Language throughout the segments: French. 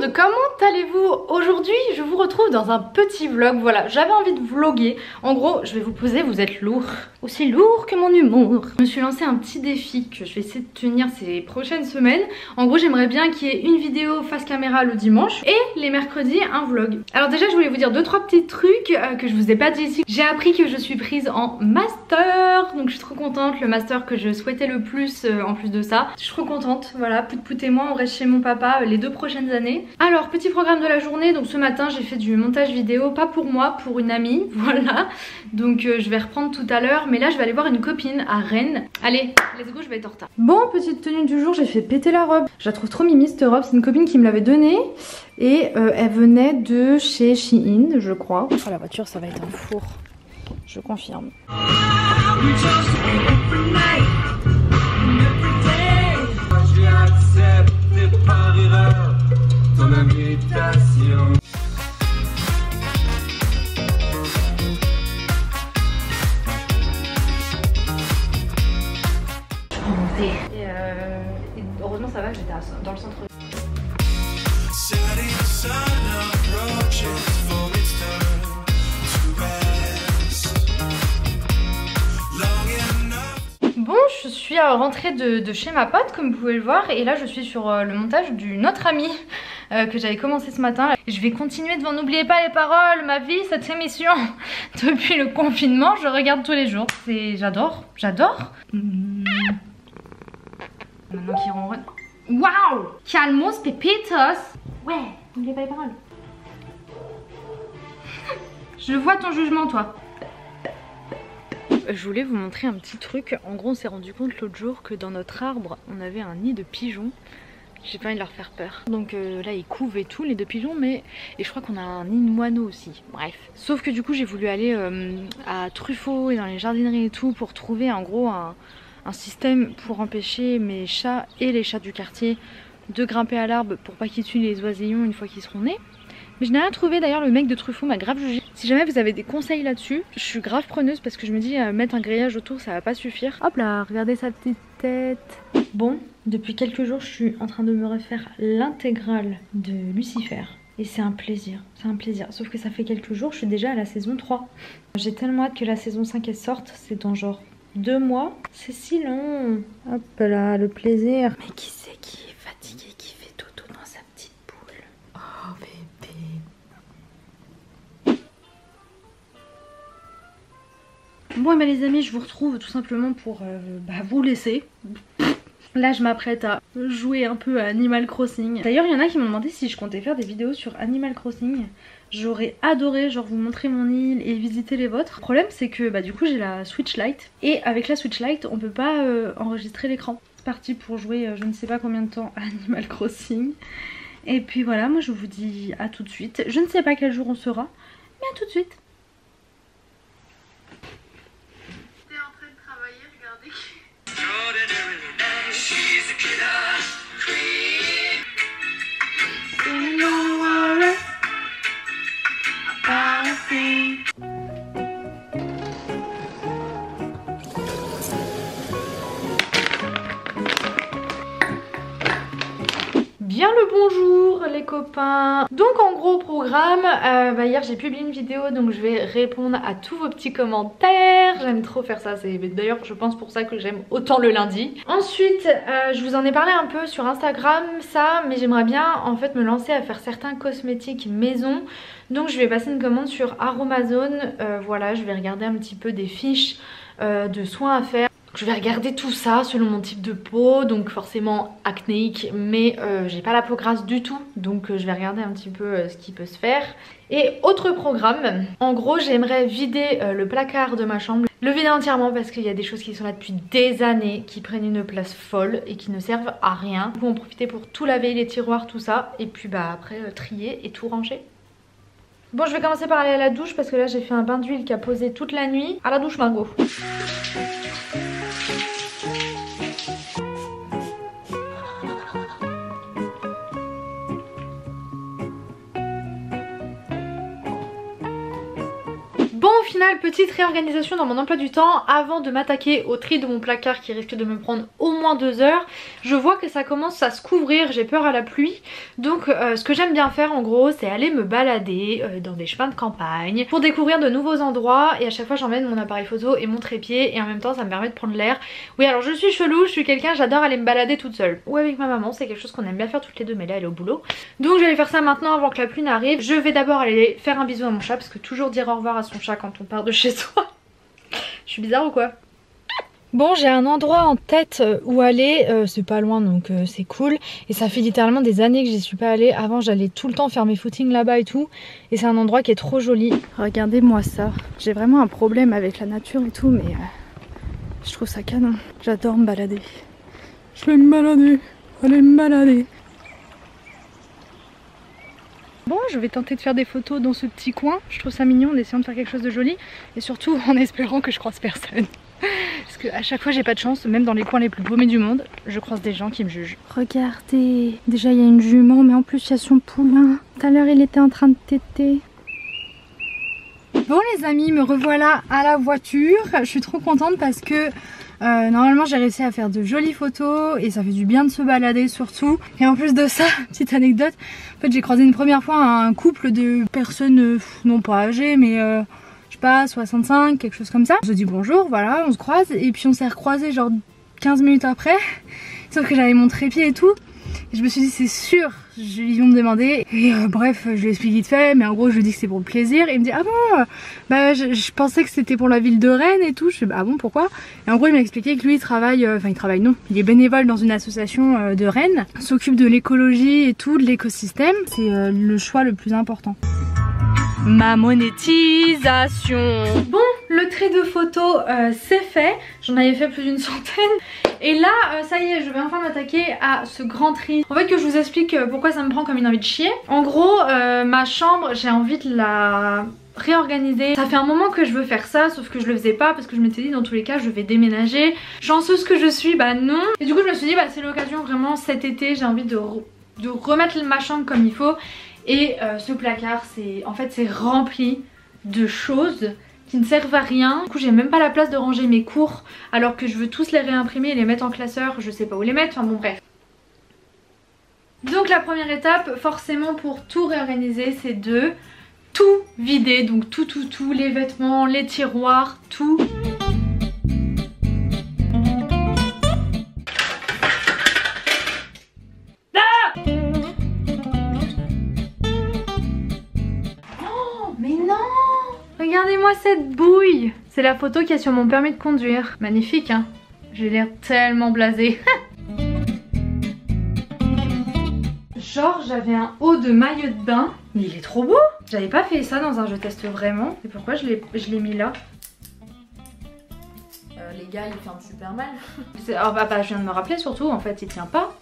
monde, comment allez-vous? Aujourd'hui je vous retrouve dans un petit vlog. Voilà, j'avais envie de vlogger. En gros je vais vous poser, vous êtes lourd, aussi lourd que mon humour. Je me suis lancé un petit défi que je vais essayer de tenir ces prochaines semaines. En gros j'aimerais bien qu'il y ait une vidéo face caméra le dimanche et les mercredis un vlog. Alors déjà je voulais vous dire 2-3 petits trucs que je vous ai pas dit ici. J'ai appris que je suis prise en master, donc je suis trop contente, le master que je souhaitais le plus en plus de ça. Je suis trop contente, voilà, Pout et moi on reste chez mon papa les 2 prochaines années. Alors petit programme de la journée, donc ce matin j'ai fait du montage vidéo, pas pour moi, pour une amie, voilà. Donc je vais reprendre tout à l'heure, mais là je vais aller voir une copine à Rennes. Allez, let's go, je vais être en retard. Bon, petite tenue du jour, j'ai fait péter la robe. Je la trouve trop mimi cette robe, c'est une copine qui me l'avait donnée. Et elle venait de chez Shein, je crois. Oh la voiture ça va être un four, je confirme. Par erreur ton invitation. Je vais monter. Et heureusement ça va, j'étais dans le centre. Bon, je suis rentrée de chez ma pote comme vous pouvez le voir et là je suis sur le montage d'une autre amie que j'avais commencé ce matin. Je vais continuer devant N'oubliez pas les paroles, ma vie, cette émission. Depuis le confinement, je regarde tous les jours. J'adore, j'adore. Maintenant qu'il ronronne. Waouh! Calmos, Pepitos. Ouais, n'oubliez pas les paroles. Je vois ton jugement, toi. Je voulais vous montrer un petit truc. En gros on s'est rendu compte l'autre jour que dans notre arbre on avait un nid de pigeons. J'ai pas envie de leur faire peur. Donc là ils couvent et tout les 2 pigeons, mais et je crois qu'on a un nid de moineaux aussi. Bref. Sauf que du coup j'ai voulu aller à Truffaut et dans les jardineries et tout pour trouver en gros un système pour empêcher mes chats et les chats du quartier de grimper à l'arbre pour pas qu'ils tuent les oisillons une fois qu'ils seront nés. Mais je n'ai rien trouvé, d'ailleurs le mec de Truffaut m'a grave jugé. Si jamais vous avez des conseils là-dessus, je suis grave preneuse parce que je me dis mettre un grillage autour ça va pas suffire. Hop là, regardez sa petite tête. Bon, depuis quelques jours je suis en train de me refaire l'intégrale de Lucifer. Et c'est un plaisir, c'est un plaisir. Sauf que ça fait quelques jours, je suis déjà à la saison 3. J'ai tellement hâte que la saison 5 elle sorte, c'est dans genre 2 mois. C'est si long. Hop là, le plaisir. Mais qui c'est qui est fatigué, qui fait dodo dans sa petite boule? Oh bébé. Bon et ben les amis, je vous retrouve tout simplement pour vous laisser. Là je m'apprête à jouer un peu à Animal Crossing. D'ailleurs il y en a qui m'ont demandé si je comptais faire des vidéos sur Animal Crossing. J'aurais adoré genre vous montrer mon île et visiter les vôtres. Le problème c'est que du coup j'ai la Switch Lite. Et avec la Switch Lite on peut pas enregistrer l'écran. C'est parti pour jouer je ne sais pas combien de temps à Animal Crossing. Et puis voilà, moi je vous dis à tout de suite. Je ne sais pas quel jour on sera, mais à tout de suite. Bien le bonjour les copains. Donc en gros programme, hier j'ai publié une vidéo donc je vais répondre à tous vos petits commentaires. J'aime trop faire ça, c'est d'ailleurs je pense pour ça que j'aime autant le lundi. Ensuite je vous en ai parlé un peu sur Instagram ça, mais j'aimerais bien en fait me lancer à faire certains cosmétiques maison. Donc je vais passer une commande sur Aromazone, voilà je vais regarder un petit peu des fiches de soins à faire. Je vais regarder tout ça selon mon type de peau, donc forcément acnéique, mais j'ai pas la peau grasse du tout, donc je vais regarder un petit peu ce qui peut se faire. Et autre programme, en gros j'aimerais vider le placard de ma chambre, le vider entièrement parce qu'il y a des choses qui sont là depuis des années, qui prennent une place folle et qui ne servent à rien. Du coup en profiter pour tout laver, les tiroirs, tout ça, et puis après trier et tout ranger. Bon je vais commencer par aller à la douche parce que là j'ai fait un bain d'huile qui a posé toute la nuit. À la douche Margot. final, petite réorganisation dans mon emploi du temps. Avant de m'attaquer au tri de mon placard qui risque de me prendre au moins 2 heures, je vois que ça commence à se couvrir, j'ai peur à la pluie. Donc ce que j'aime bien faire en gros, c'est aller me balader dans des chemins de campagne pour découvrir de nouveaux endroits. Et à chaque fois j'emmène mon appareil photo et mon trépied, et en même temps ça me permet de prendre l'air. Oui, alors je suis chelou, je suis quelqu'un, j'adore aller me balader toute seule ou avec ma maman, c'est quelque chose qu'on aime bien faire toutes les deux, mais là elle est au boulot. Donc je vais aller faire ça maintenant avant que la pluie n'arrive. Je vais d'abord aller faire un bisou à mon chat, parce que toujours dire au revoir à son chat quand on part de chez soi. Je suis bizarre ou quoi? Bon, j'ai un endroit en tête où aller, c'est pas loin donc c'est cool. Et ça fait littéralement des années que j'y suis pas allée. Avant j'allais tout le temps faire mes footings là-bas et tout. Et c'est un endroit qui est trop joli. Regardez-moi ça. J'ai vraiment un problème avec la nature et tout, mais je trouve ça canon. J'adore me balader. Je vais me balader, allez me balader. Bon, je vais tenter de faire des photos dans ce petit coin. Je trouve ça mignon en essayant de faire quelque chose de joli. Et surtout en espérant que je croise personne. Parce qu'à chaque fois j'ai pas de chance, même dans les coins les plus paumés du monde, je croise des gens qui me jugent. Regardez, déjà il y a une jument, mais en plus il y a son poulain. Tout à l'heure il était en train de téter. Bon les amis, me revoilà à la voiture. Je suis trop contente parce que normalement j'ai réussi à faire de jolies photos et ça fait du bien de se balader surtout. Et en plus de ça, petite anecdote, en fait j'ai croisé une première fois un couple de personnes non pas âgées mais je sais pas 65, quelque chose comme ça. Je dis bonjour, voilà, on se croise et puis on s'est recroisés genre 15 minutes après. Sauf que j'avais mon trépied et tout. Et je me suis dit c'est sûr, ils vont me demander. Et bref, je lui explique vite fait, mais en gros je lui dis que c'est pour le plaisir. Et il me dit ah bon, bah je pensais que c'était pour la ville de Rennes et tout. Je fais bah bon pourquoi? Et en gros il m'a expliqué que lui il travaille, non, il est bénévole dans une association de Rennes, s'occupe de l'écologie et tout, de l'écosystème. C'est le choix le plus important. Ma monétisation. Bon, le tri de photos c'est fait. J'en avais fait plus d'une centaine. Et là, ça y est, je vais enfin m'attaquer à ce grand tri. En fait, que je vous explique pourquoi ça me prend comme une envie de chier. En gros, ma chambre, j'ai envie de la réorganiser. Ça fait un moment que je veux faire ça, sauf que je le faisais pas parce que je m'étais dit dans tous les cas je vais déménager. Chanceuse que je suis, bah non. Et du coup je me suis dit bah c'est l'occasion vraiment cet été, j'ai envie de remettre ma chambre comme il faut. Et ce placard c'est en fait c'est rempli de choses qui ne servent à rien. Du coup j'ai même pas la place de ranger mes cours alors que je veux tous les réimprimer et les mettre en classeur, je sais pas où les mettre, enfin bon bref. Donc la première étape forcément pour tout réorganiser c'est de tout vider, donc tout, les vêtements, les tiroirs, tout. Regardez-moi cette bouille. C'est la photo qu'il y a sur mon permis de conduire. Magnifique hein. J'ai l'air tellement blasée. Genre j'avais un haut de maillot de bain. Mais il est trop beau. J'avais pas fait ça dans un je teste vraiment. Et pourquoi je l'ai mis là? Les gars il ferme super mal. Oh bah je viens de me rappeler surtout en fait il tient pas.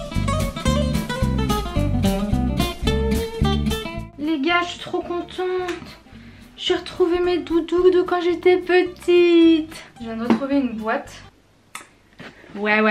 Les gars je suis trop contente. J'ai retrouvé mes doudous de quand j'étais petite. Je viens de retrouver une boîte. Ouais.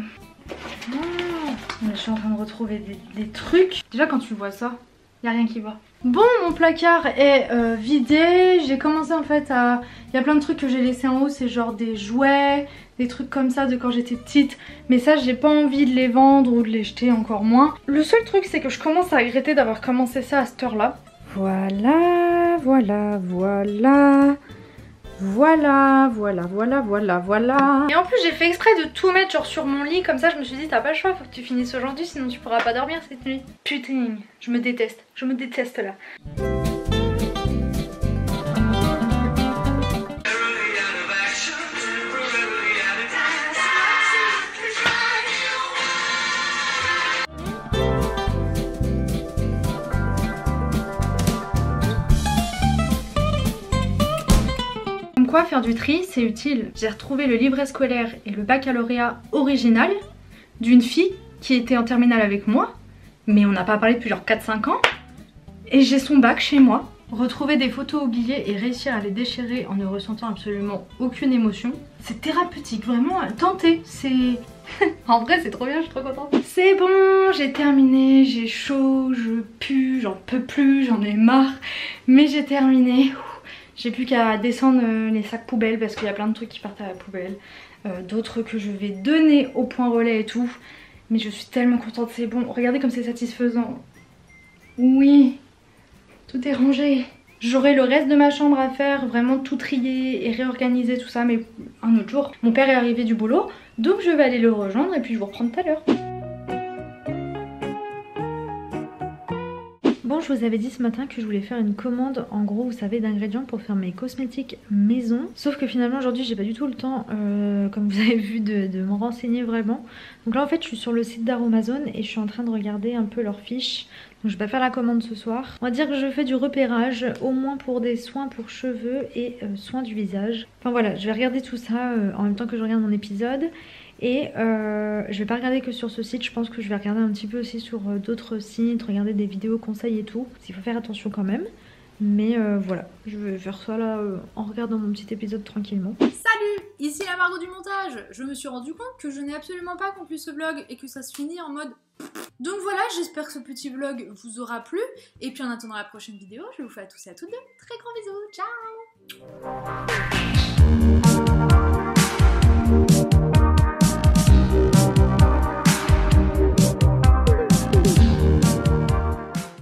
Je suis en train de retrouver des trucs. Déjà quand tu vois ça, y a rien qui va. Bon, mon placard est vidé. J'ai commencé en fait à... Il y a plein de trucs que j'ai laissés en haut. C'est genre des jouets, des trucs comme ça de quand j'étais petite. Mais ça j'ai pas envie de les vendre ou de les jeter, encore moins. Le seul truc c'est que je commence à regretter d'avoir commencé ça à cette heure là. Voilà. Et en plus j'ai fait exprès de tout mettre genre sur mon lit, comme ça je me suis dit t'as pas le choix, faut que tu finisses aujourd'hui sinon tu pourras pas dormir cette nuit. Putain, je me déteste là. Quoi faire du tri c'est utile. J'ai retrouvé le livret scolaire et le baccalauréat original d'une fille qui était en terminale avec moi, mais on n'a pas parlé depuis genre 4-5 ans, et j'ai son bac chez moi. Retrouver des photos oubliées et réussir à les déchirer en ne ressentant absolument aucune émotion, c'est thérapeutique, vraiment. Tentez, c'est... En vrai c'est trop bien, je suis trop contente. C'est bon, j'ai terminé, j'ai chaud, je pue, j'en peux plus, j'en ai marre, mais j'ai terminé. J'ai plus qu'à descendre les sacs poubelles parce qu'il y a plein de trucs qui partent à la poubelle. D'autres que je vais donner au point relais et tout. Mais je suis tellement contente, c'est bon. Regardez comme c'est satisfaisant. Oui, tout est rangé. J'aurai le reste de ma chambre à faire, vraiment tout trier et réorganiser tout ça, mais un autre jour. Mon père est arrivé du boulot, donc je vais aller le rejoindre et puis je vous reprends tout à l'heure. Bon, je vous avais dit ce matin que je voulais faire une commande, en gros, vous savez, d'ingrédients pour faire mes cosmétiques maison. Sauf que finalement, aujourd'hui, j'ai pas du tout le temps, comme vous avez vu, de m'en renseigner vraiment. Donc là, en fait, je suis sur le site d'Aromazone et je suis en train de regarder un peu leurs fiches. Donc je vais pas faire la commande ce soir. On va dire que je fais du repérage, au moins pour des soins pour cheveux et soins du visage. Enfin voilà, je vais regarder tout ça en même temps que je regarde mon épisode. Et je vais pas regarder que sur ce site, je pense que je vais regarder un petit peu aussi sur d'autres sites, regarder des vidéos conseils et tout. Il faut faire attention quand même. Mais voilà, je vais faire ça là en regardant mon petit épisode tranquillement. Salut, ici la Margot du montage. Je me suis rendu compte que je n'ai absolument pas conclu ce vlog et que ça se finit en mode... Donc voilà, j'espère que ce petit vlog vous aura plu. Et puis en attendant la prochaine vidéo, je vous fais à tous et à toutes de très grands bisous. Ciao.